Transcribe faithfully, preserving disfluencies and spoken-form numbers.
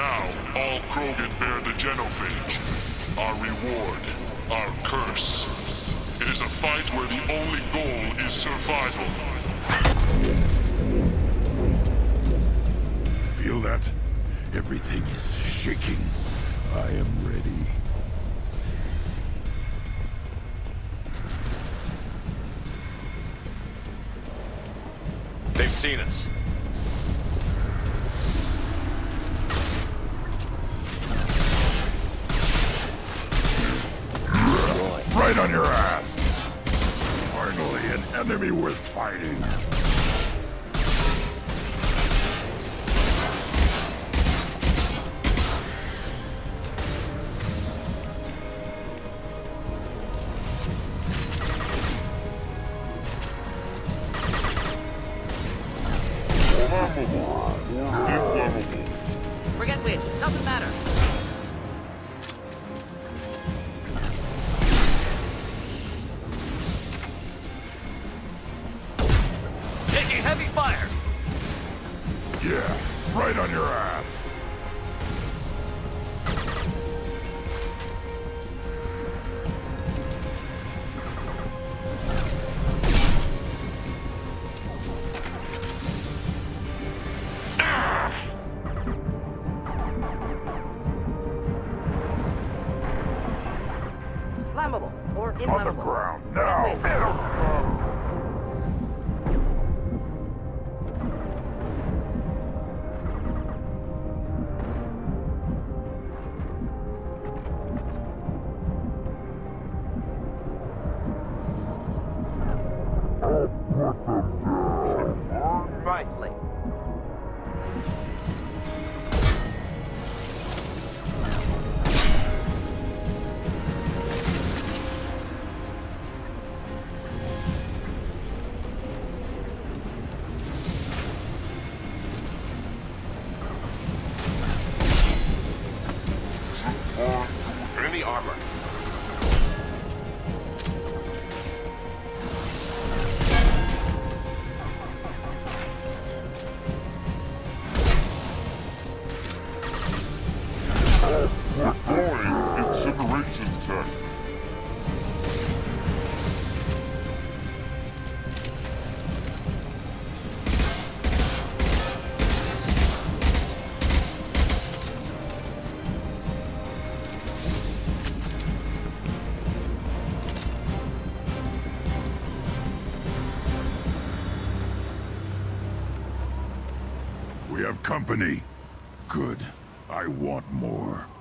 Now, all Krogan bear the genophage. Our reward, our curse. It is a fight where the only goal is survival. Feel that? Everything is shaking. I am ready. They've seen us. Right on your ass! Finally, an enemy worth fighting. Forget which, doesn't matter. Taking heavy fire! Yeah, right on your ass. Flammable or On the inflammable. ground, Forget now! which. Nicely. Enemy armor. Deploying incineration tech. We have company. Good. I want more.